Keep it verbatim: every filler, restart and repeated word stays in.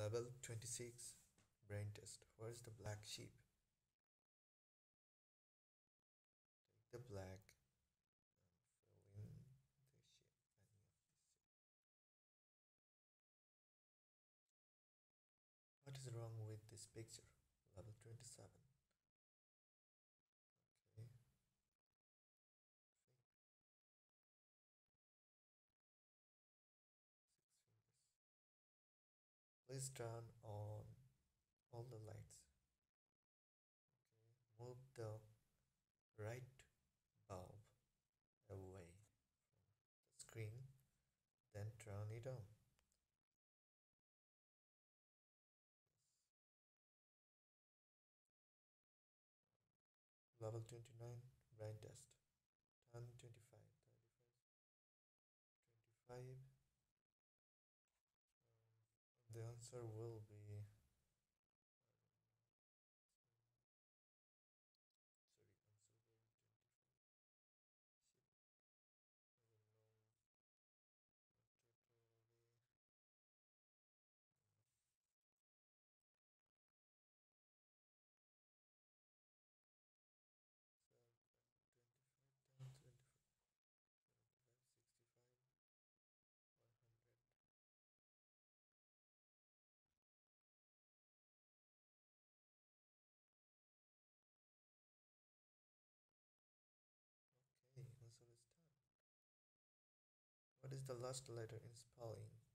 Level twenty-six Brain Test. Where's the black sheep? Take the black and fill in the shape. What is wrong with this picture? Level twenty-seven. Okay. Please turn on all the lights. Okay. Move the right bulb away from the screen, then turn it on. Level twenty-nine Brain Test. ten, twenty-five, thirty-five, twenty-five. The answer will be sorry, seventy-five, one hundred. Okay, answer is done. What is the last letter in spelling?